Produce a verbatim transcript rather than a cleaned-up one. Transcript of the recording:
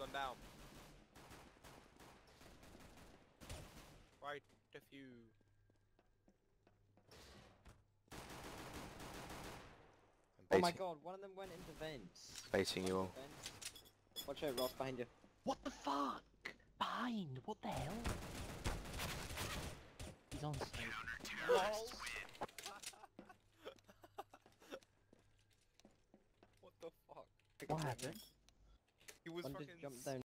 gone down. Right a few. Oh my god, one of them went into vents. Baiting you all. Vents. Watch out, Ross, behind you. What the fuck? Behind? What the hell? He's on stage. What the fuck? What happened? He was One fucking just jumped down